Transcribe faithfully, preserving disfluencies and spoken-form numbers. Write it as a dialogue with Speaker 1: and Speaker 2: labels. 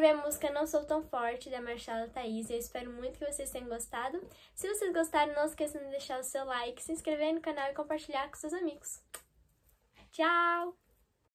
Speaker 1: a música Não Sou Tão Forte, da Marcela Thaís. Eu espero muito que vocês tenham gostado. Se vocês gostaram, não esqueçam de deixar o seu like, se inscrever no canal e compartilhar com seus amigos. Tchau!